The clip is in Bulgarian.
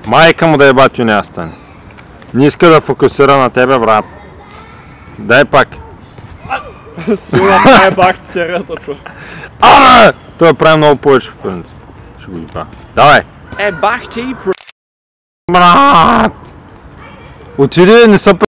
Майка му да е батю не стане. Не иска да фокусира на тебе, брат. Дай пак. Стоя, това е бах серията, чу. Абе! Той прави много повече в принцип. Ще го гипа. Давай! Бах ти, Брат! Отиди, не са